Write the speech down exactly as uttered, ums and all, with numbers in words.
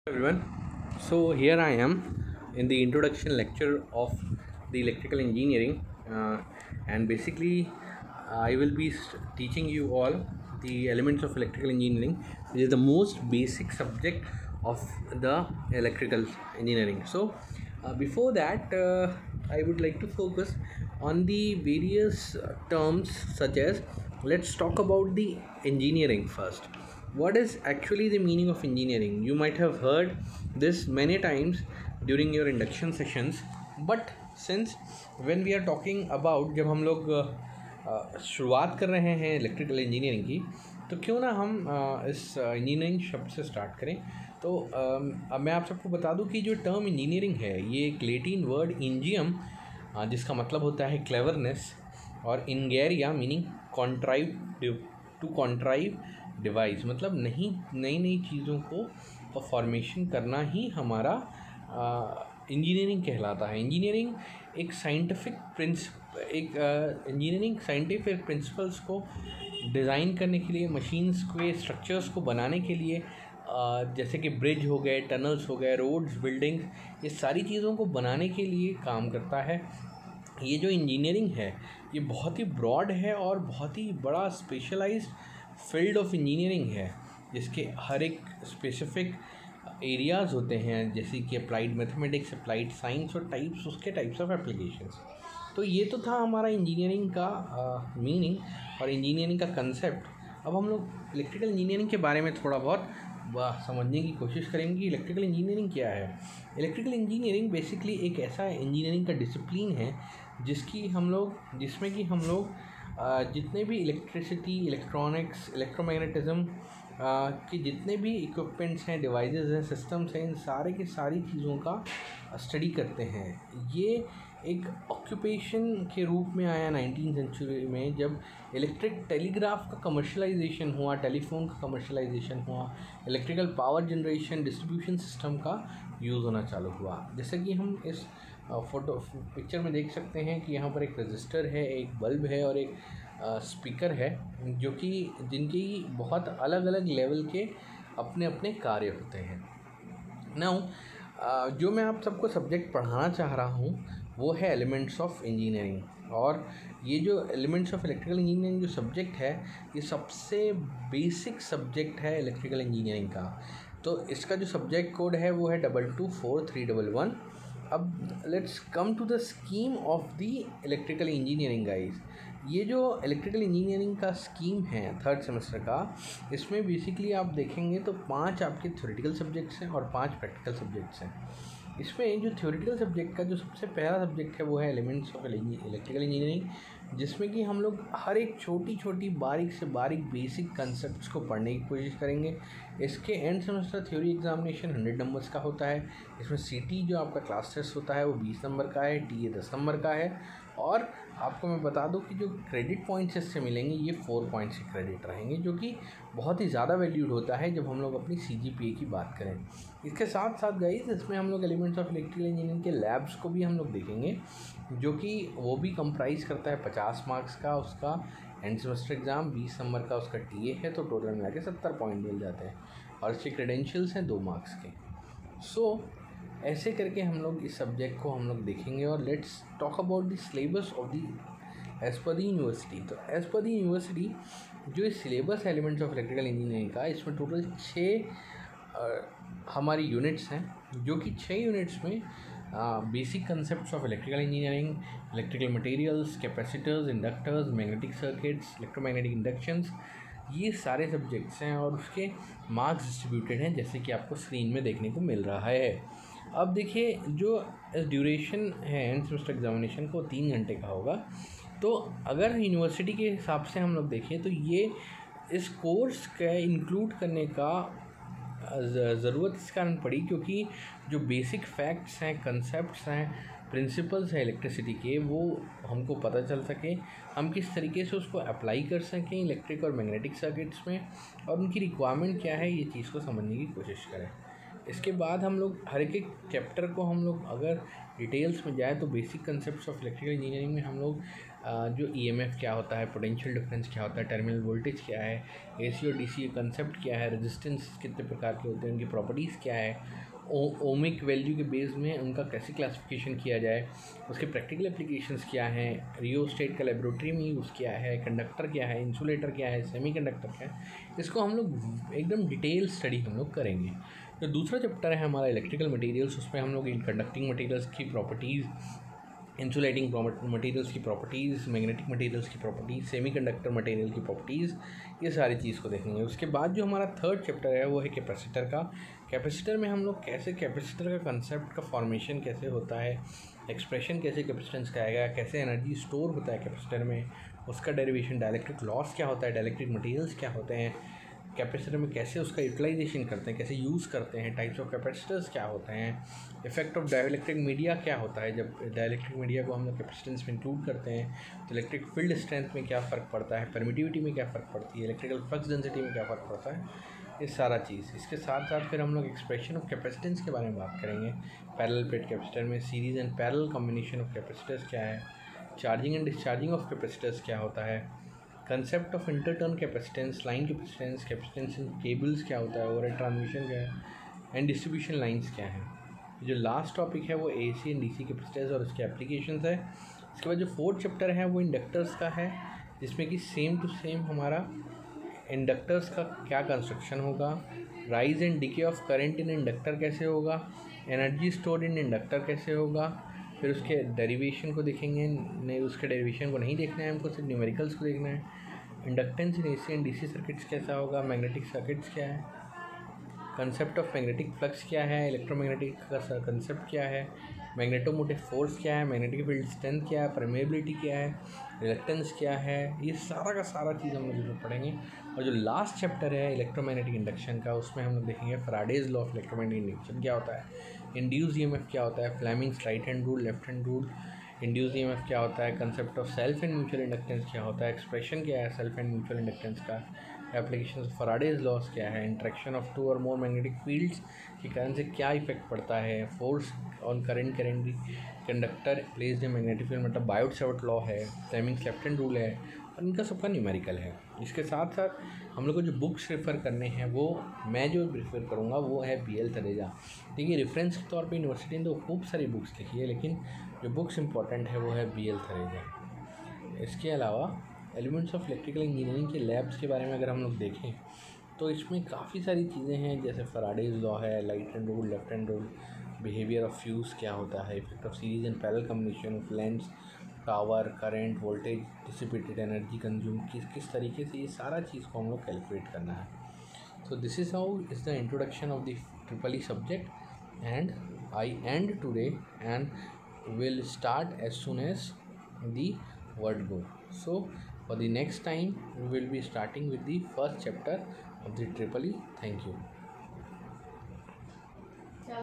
Everyone, so here I am in the introduction lecture of the electrical engineering, uh, and basically I will be teaching you all the elements of electrical engineering, which is the most basic subject of the electrical engineering. So uh, before that, uh, I would like to focus on the various uh, terms, such as, let's talk about the engineering first. What is actually the meaning of engineering? You might have heard this many times during your induction sessions, but since when we are talking about, जब हम लोग शुरुआत कर रहे हैं electrical engineering की, तो क्यों ना हम इस इंजीनियरिंग शब्द से स्टार्ट करें. तो अब मैं आप सबको बता दूं कि जो टर्म इंजीनियरिंग है, ये एक लेटिन वर्ड इंजियम, जिसका मतलब होता है क्लेवरनेस, और इंगेरिया meaning contrive, to contrive device, मतलब नहीं नई नई चीज़ों को फॉर्मेशन करना ही हमारा इंजीनियरिंग कहलाता है. इंजीनियरिंग एक साइंटिफिक प्रिंसिप एक इंजीनियरिंग साइंटिफिक प्रिंसिपल्स को डिज़ाइन करने के लिए, मशीन्स के स्ट्रक्चर्स को बनाने के लिए, uh, जैसे कि ब्रिज हो गए, टनल्स हो गए, रोड्स, बिल्डिंग्स, ये सारी चीज़ों को बनाने के लिए काम करता है. ये जो इंजीनियरिंग है, ये बहुत ही ब्रॉड है और बहुत ही बड़ा स्पेशलाइज्ड फील्ड ऑफ इंजीनियरिंग है, जिसके हर एक स्पेसिफिक एरियाज़ होते हैं, जैसे कि अप्लाइड मैथमेटिक्स, अप्लाइड साइंस और टाइप्स, उसके टाइप्स ऑफ एप्लीकेशंस. तो ये तो था हमारा इंजीनियरिंग का मीनिंग और इंजीनियरिंग का कंसेप्ट. अब हम लोग इलेक्ट्रिकल इंजीनियरिंग के बारे में थोड़ा बहुत समझने की कोशिश करेंगे कि इलेक्ट्रिकल इंजीनियरिंग क्या है. इलेक्ट्रिकल इंजीनियरिंग बेसिकली एक ऐसा इंजीनियरिंग का डिसिप्लिन है जिसकी हम लोग जिसमें कि हम लोग जितने भी इलेक्ट्रिसिटी, इलेक्ट्रॉनिक्स, इलेक्ट्रोमैग्नेटिज्म के जितने भी इक्विपमेंट्स हैं, डिवाइसेस हैं, सिस्टम्स हैं, इन सारे की सारी चीज़ों का स्टडी करते हैं. ये एक ऑक्यूपेशन के रूप में आया नाइनटीन सेंचुरी में, जब इलेक्ट्रिक टेलीग्राफ का कमर्शलाइजेशन हुआ, टेलीफोन का कमर्शलाइजेशन हुआ, electrical power generation, distribution system का यूज़ होना चालू हुआ. जैसे कि हम इस फोटो पिक्चर में देख सकते हैं कि यहाँ पर एक रजिस्टर है, एक बल्ब है और एक स्पीकर है, जो कि जिनकी बहुत अलग अलग लेवल के अपने अपने कार्य होते हैं. नाउ जो मैं आप सबको सब्जेक्ट पढ़ाना चाह रहा हूँ वो है एलिमेंट्स ऑफ इंजीनियरिंग. और ये जो एलिमेंट्स ऑफ इलेक्ट्रिकल इंजीनियरिंग जो सब्जेक्ट है, ये सबसे बेसिक सब्जेक्ट है इलेक्ट्रिकल इंजीनियरिंग का. तो इसका जो सब्जेक्ट कोड है वो है double two four three double one. अब let's come to the scheme of the electrical engineering guys. ये जो इलेक्ट्रिकल इंजीनियरिंग का स्कीम है थर्ड सेमेस्टर का, इसमें बेसिकली आप देखेंगे तो पांच आपके थ्योरेटिकल सब्जेक्ट्स हैं और पांच प्रैक्टिकल सब्जेक्ट्स हैं. इसमें जो थ्योरेटिकल सब्जेक्ट का जो सबसे पहला सब्जेक्ट है वो है एलिमेंट्स ऑफ इलेक्ट्रिकल इंजीनियरिंग, जिसमें कि हम लोग हर एक छोटी छोटी बारीक से बारीक बेसिक कंसेप्ट्स को पढ़ने की कोशिश करेंगे. इसके end semester theory examination hundred numbers का होता है. इसमें सीटी जो आपका क्लास टेस्ट होता है वो बीस नंबर का है, टीए दस नंबर का है. और आपको मैं बता दूं कि जो क्रेडिट पॉइंट्स इससे मिलेंगे ये फोर पॉइंट्स के क्रेडिट रहेंगे, जो कि बहुत ही ज़्यादा वैल्यूड होता है जब हम लोग अपनी सीजीपीए की बात करें. इसके साथ साथ गाइस, इसमें हम लोग एलिमेंट्स ऑफ इलेक्ट्रिकल इंजीनियरिंग के लैब्स को भी हम लोग देखेंगे, जो कि वो भी कंप्राइज करता है पचास मार्क्स का. उसका एंड सेमेस्टर एग्ज़ाम बीस नंबर का उसका टीए है, तो टोटल मिला के सत्तर पॉइंट मिल जाते हैं. और इसके क्रेडेंशियल्स हैं दो मार्क्स के. सो so, ऐसे करके हम लोग इस सब्जेक्ट को हम लोग देखेंगे. और let's talk about the syllabus of the as per the university. तो एज़ पर द यूनिवर्सिटी जो इस syllabus elements of electrical engineering का, इसमें टोटल छः हमारी यूनिट्स हैं, जो कि छः यूनिट्स में basic concepts of electrical engineering, electrical materials, capacitors, inductors, magnetic circuits, electromagnetic inductions, ये सारे सब्जेक्ट्स हैं. और उसके मार्क्स डिस्ट्रीब्यूटेड हैं, जैसे कि आपको स्क्रीन में देखने को मिल रहा है. अब देखिए, जो ड्यूरेशन है एंड सेमेस्टर एग्जामिनेशन को तीन घंटे का होगा. तो अगर यूनिवर्सिटी के हिसाब से हम लोग देखें तो ये इस कोर्स का इंक्लूड करने का ज़रूरत इस कारण पड़ी क्योंकि जो बेसिक फैक्ट्स हैं, कंसेप्ट्स हैं, प्रिंसिपल्स हैं इलेक्ट्रिसिटी के, वो हमको पता चल सके, हम किस तरीके से उसको अप्लाई कर सकें इलेक्ट्रिक और मैग्नेटिक सर्किट्स में, और उनकी रिक्वायरमेंट क्या है, ये चीज़ को समझने की कोशिश करें. इसके बाद हम लोग हर एक एक चैप्टर को हम लोग अगर डिटेल्स में जाए तो basic concepts of electrical engineering में हम लोग आ, जो ईएमएफ क्या होता है, पोटेंशियल डिफरेंस क्या होता है, टर्मिनल वोल्टेज क्या है, एसी और डीसी कंसेप्ट क्या है, रेजिस्टेंस कितने प्रकार के होते हैं, उनकी प्रॉपर्टीज़ क्या है, ओ ओमिक वैल्यू के बेस में उनका कैसे क्लासिफिकेशन किया जाए, उसके प्रैक्टिकल एप्लीकेशंस क्या हैं, रियोस्टेट का लेबोरेटरी में यूज़ क्या है, कंडक्टर क्या है, इंसुलेटर क्या है, सेमीकंडक्टर क्या है, इसको हम लोग एकदम डिटेल स्टडी हम लोग करेंगे। तो दूसरा चैप्टर है हमारा इलेक्ट्रिकल मटेरियल्स, उसमें हम लोग इन कंडक्टिंग मटेरियल्स की प्रॉपर्टीज़, इंसुलेटिंग मटेरियल्स की प्रॉपर्टीज़, मैग्नेटिक मटेरियल्स की प्रॉपर्टीज़, सेमीकंडक्टर मटेरियल की प्रॉपर्टीज़, ये सारी चीज़ को देखेंगे। उसके बाद जो हमारा थर्ड चैप्टर है वो है कैपेसिटर का। कैपेसिटर में हम लोग कैसे कैपेसिटर का कंसेप्ट का फॉर्मेशन कैसे होता है, एक्सप्रेशन कैसे कैपेसिटेंस का आएगा, कैसे एनर्जी स्टोर होता है कैपेसिटर में, उसका डेरिवेशन, डाइलेक्ट्रिक लॉस क्या होता है, डाइलेक्ट्रिक मटेरियल्स क्या होते हैं, कैपेसिटर में कैसे उसका यूटिलाइजेशन करते हैं, कैसे यूज़ करते हैं, टाइप्स ऑफ कैपेसिटर्स क्या होते हैं, इफेक्ट ऑफ डाइलेक्ट्रिक मीडिया क्या होता है, जब डाइलेक्ट्रिक मीडिया को हम लोग कैपेसिटेंस में इंक्लूड करते हैं तो इलेक्ट्रिक फील्ड स्ट्रेंथ में क्या फ़र्क पड़ता है, परमिटिविटी में क्या फ़र्क पड़ती है, इलेक्ट्रिकल फ्लक्स डेंसिटी में क्या फ़र्क पड़ता है, ये सारा चीज़। इसके साथ साथ फिर हम लोग एक्सप्रेशन ऑफ कैपेसिटेंस के बारे में बात करेंगे। पैरेलल प्लेट कैपेसिटर में series and parallel combination of capacitors क्या है, charging and discharging of capacitors क्या होता है, concept of interturn capacitance, line capacitance, capacitance in cables क्या होता है, ओवरहेड ट्रांसमिशन क्या है, एंड डिस्ट्रीब्यूशन लाइंस क्या है। जो लास्ट टॉपिक है वो एसी एंड डीसी कैपेसिटर्स और उसके एप्लीकेशंस है। इसके बाद जो फोर्थ चैप्टर है वो इंडक्टर्स का है, जिसमें कि सेम टू सेम हमारा इंडक्टर्स का क्या कंस्ट्रक्शन होगा, rise and decay of current in inductor कैसे होगा, एनर्जी स्टोर्ड इन इंडक्टर कैसे होगा, फिर उसके डेरिवेशन को देखेंगे। नहीं, उसके डेरिवेशन को नहीं देखना है हमको, सिर्फ न्यूमेरिकल्स को देखना है। Inductance in AC and DC circuits कैसा होगा, मैग्नेटिक सर्किट्स क्या है, कंसेप्ट ऑफ मैग्नेटिक फ्लक्स क्या है, इलेक्ट्रोमैग्नेटिक का कंसेप्ट क्या है, मैग्नेटोमोटिव फोर्स क्या है, मैग्नेटिक फील्ड स्ट्रेंथ क्या है, परमेबिलिटी क्या है, रिलक्टेंस क्या है, ये सारा का सारा चीज़ हम लोग पढ़ेंगे। और जो लास्ट चैप्टर है इलेक्ट्रोमैग्नेटिक इंडक्शन का, उसमें हम लोग देखेंगे Faraday's law of electromagnetic induction क्या होता है, इंड्यूस ईएमएफ क्या होता है, Fleming's right hand rule, left hand rule, induce EMF क्या होता है, concept of self and mutual inductance क्या होता है, एक्सप्रेशन क्या है सेल्फ एंड म्यूचुअल इंडक्टेंस का, एप्लीकेशन ऑफ फैराडेज लॉस क्या है, इंट्रैक्शन ऑफ टू और मोर मैग्नेटिक फील्ड्स के कारण से क्या इफेक्ट पड़ता है, force on current current conductor placed in magnetic field मतलब बायोट सावर्ट लॉ है, फ्लेमिंग्स लेफ्ट हैंड रूल है, और इनका सबका न्यूमेरिकल है। इसके साथ साथ हम लोग को जो बुक्स रेफ़र करने हैं वो मैं जो रेफ़र करूँगा वो है बी एल तलेजा। देखिए रेफरेंस के तौर पे यूनिवर्सिटी ने तो खूब सारी बुक्स लिखी है, लेकिन जो बुक्स इंपॉर्टेंट है वो है बी एल तलेजा। इसके अलावा एलिमेंट्स ऑफ इलेक्ट्रिकल इंजीनियरिंग के लैब्स के बारे में अगर हम लोग देखें तो इसमें काफ़ी सारी चीज़ें हैं, जैसे फैराडेज लॉ है, light hand rule, left hand rule, behaviour of fuse क्या होता है, effect of series and parallel combination of lens, power, current, voltage, dissipated energy consume, किस किस तरीके से ये सारा चीज़ को हम लोग कैलकुलेट करना है। So this is how is the introduction of the triple E subject and I and today and will start as soon as the word go. So for the next time we will be starting with the first chapter of the triple E. Thank you.